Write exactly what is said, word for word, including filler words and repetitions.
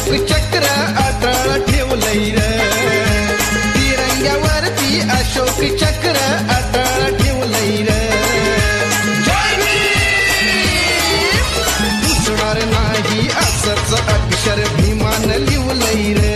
अशोक चक्र अटळ ठेवलंय र, तिरंग्यावरती अशोक चक्र अटळ ठेवलंय र. पुसणार नाही असंच अक्षर भीमान लिवलंय र.